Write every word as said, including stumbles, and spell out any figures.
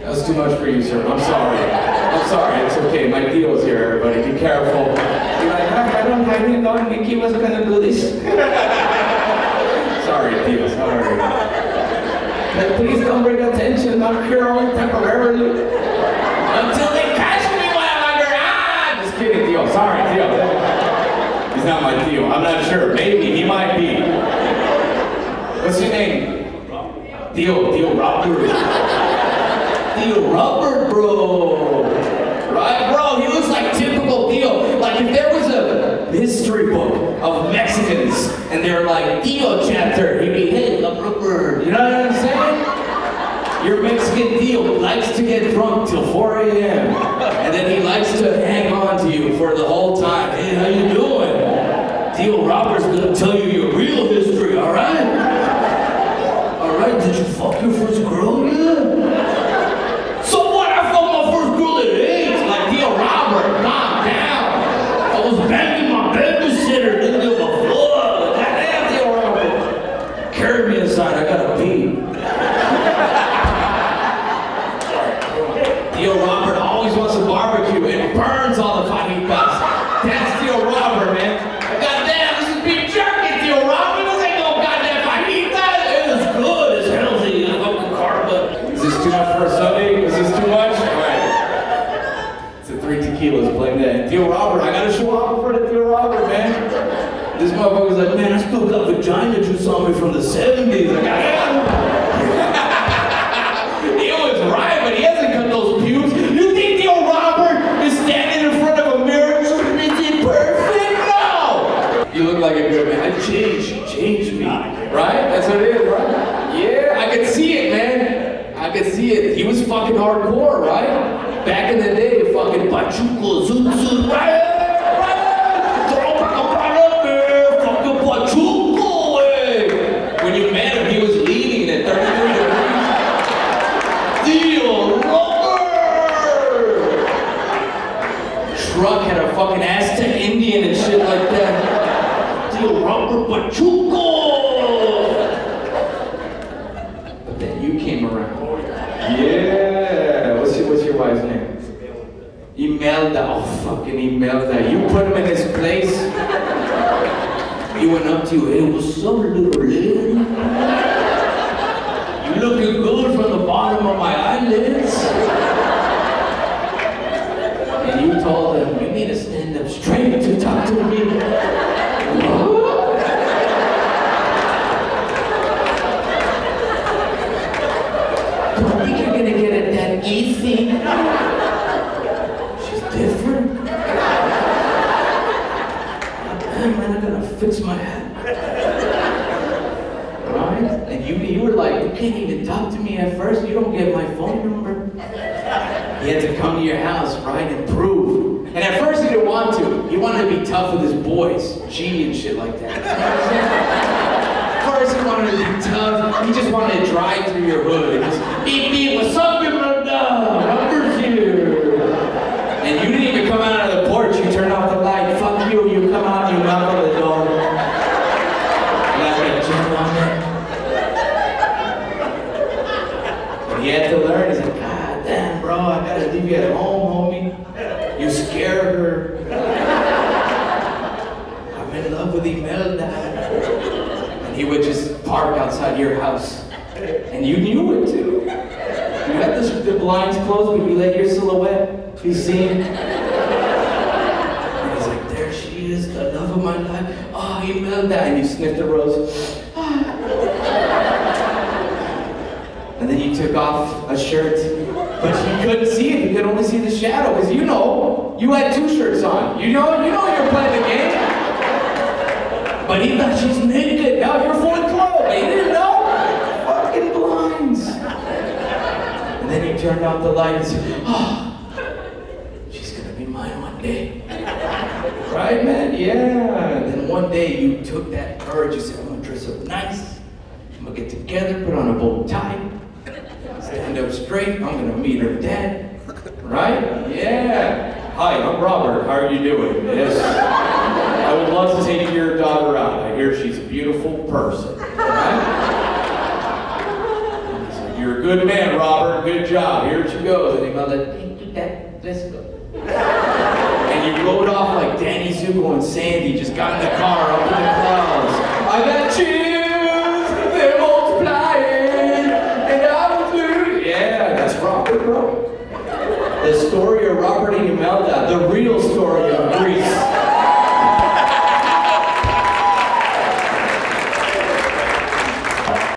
That was too much for you, sir. I'm sorry. I'm sorry. It's okay. My deal's here, everybody. Be careful. You're like, I don't, I didn't know Mickey was gonna do this. Sorry, deal. Sorry. But please don't bring attention. I'm here only temporarily. Until they catch me while I'm under. Ah! Just kidding, deal. Sorry, deal. He's not my deal. I'm not sure. Maybe. He might be. What's your name? Deal. Deal Robert. Deal Robert, bro. Right, bro? He looks like typical Deal. Like if there was a history book of Mexicans and they were like Deal chapter, he'd be, hey, Robert. You know what I'm saying? Your Mexican Deal likes to get drunk till four A M and then he likes to hang on to you for the whole time. Hey, how you doing? Deal Robert's gonna tell you your real history, all right? All right, did you fuck your first girl yet? So what? I fucked my first girl at eight. Like Deal Robert, calm down. I was banging my babysitter, didn't give a fuck. Goddamn, Deal Robert. Carry me inside, I gotta pee. Deal Robert always wants to barbecue and burns all the fajitas. That's Deal Robert, man. Goddamn, this is beef jerky, Deal Robert. This ain't no goddamn fajitas. It is good, it's healthy, it's fucking carbon. Is this too much for a Sunday? Is this too much? All right. It's a three tequilas playing that. Deal Robert, I gotta show off for the Deal Robert, man. This motherfucker's like, man, I still got vagina juice on me from the seventies. Like, he was right, but he hasn't cut those pubes. You think Deal Robert is standing in front of a mirror? Is it perfect? No! You look like a good man. I changed. You changed me. Right? That's what it is, right? Yeah, I could see it, man. I could see it. He was fucking hardcore, right? Back in the day, fucking Pachuco, zoom, zoom, right? Fucking Pachuco, eh? When you met him, he was leaning at thirty-three degrees. Deal Robert! Truck had a fucking Aztec Indian and shit like that. Deal Robert Pachuco! But then you came around. Yeah! What's your, what's your wife's name? Imelda. Oh, fucking Imelda. You put him in his place. He went up to you. Hey, what's up, little lady? You looking good from the bottom of my eyelids. And you told him, you need to stand up straight to talk to me. Don't think you're gonna get it that easy. She's different. Man, man, I gotta fix my head. Right? And you, you were like, you can't even talk to me at first. You don't get my phone number. He had to come to your house, right, and prove. And at first he didn't want to. He wanted to be tough with his boys, G and shit like that. At first he wanted to be tough. He just wanted to drive through your hood and just, beep, beep, what's up, your brother? Robert here. And you didn't even come out of the porch. You turned off the light. Fuck you. You come out and you knock on the door. Like a gentleman. And he had to learn. He's like, God damn, bro, I gotta leave you at home, homie. You scare her. I'm in love with Imelda. And he would just park outside your house. And you knew it too. You had the, the blinds closed, but you let your silhouette be seen. And he's like, there she is, the love of my life. Oh, Imelda. And you sniffed the rose. And then you took off a shirt, but you couldn't see it. You could only see the shadow, because you know, you had two shirts on. You know, you know you're playing the game. But he thought she's naked. Now you're fully clothed. He didn't know. Fucking blinds. And then you turned off the lights. Oh, she's gonna be mine one day. Right, man? Yeah. And then one day you took that courage. You said, I'm gonna dress up nice. I'm gonna get together, put on a bow tie. Stand up straight, I'm gonna meet her dad. Right? Yeah. Hi, I'm Robert. How are you doing? Yes. I would love to take your daughter out. I hear she's a beautiful person. Right? So You're a good man, Robert. Good job. Here she goes. And Imelda, thank you, Dad. Let's go. And you rode off like Danny Zuko and Sandy just got in the car up in the clouds. I got chills, they're multiplying, and I was losing. Yeah, that's Robert, bro. The story of Robert and Imelda, the real story